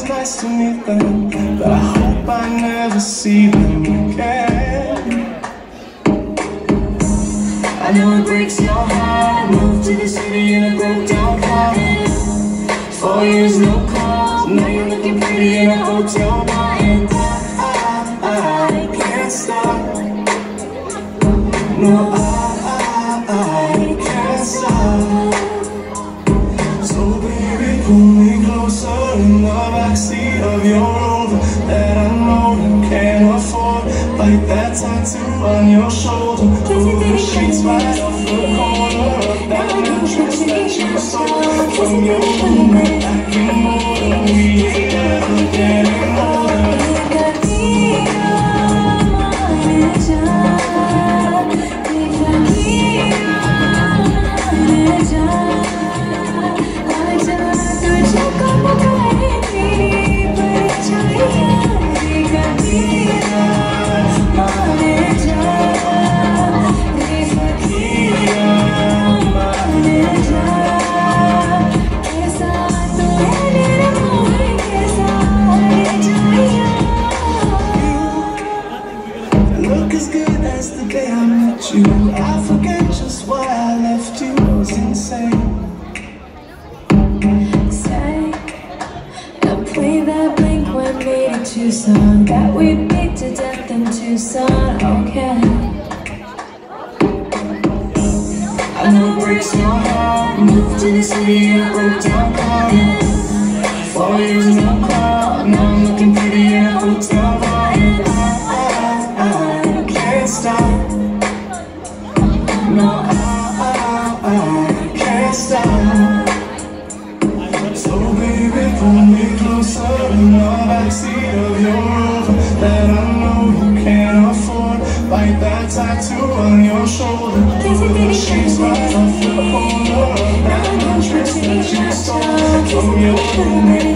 nice to meet them, but I hope I never see them again. I know it breaks your heart. Moved to the city in a broke down car. 4 years no calls. Now you're looking pretty in a hotel bar. And I can't stop. No, I can't stop. So baby, pull me closer in the backseat of your Rover that I know you can't afford. Like that tattoo on your shoulder. Pull the sheets right off the corner of that mattress that you stole from your roommate back in Boulder. We ain't ever getting older. I forget just why I left you. It was insane. Say, now play that Blink-182 song that we beat to death in Tucson. Okay. I know it breaks your heart. Moved to the city in a broke down car. 4 years no call. Now I'm looking pretty in a hotel bar. And I can't stop. No, I can't stop. So baby, pull me closer in the backseat of your Rover that I know you can't afford. Bite that tattoo on your shoulder. Pull the sheets right off the corner of that mattress that you stole from your roommate.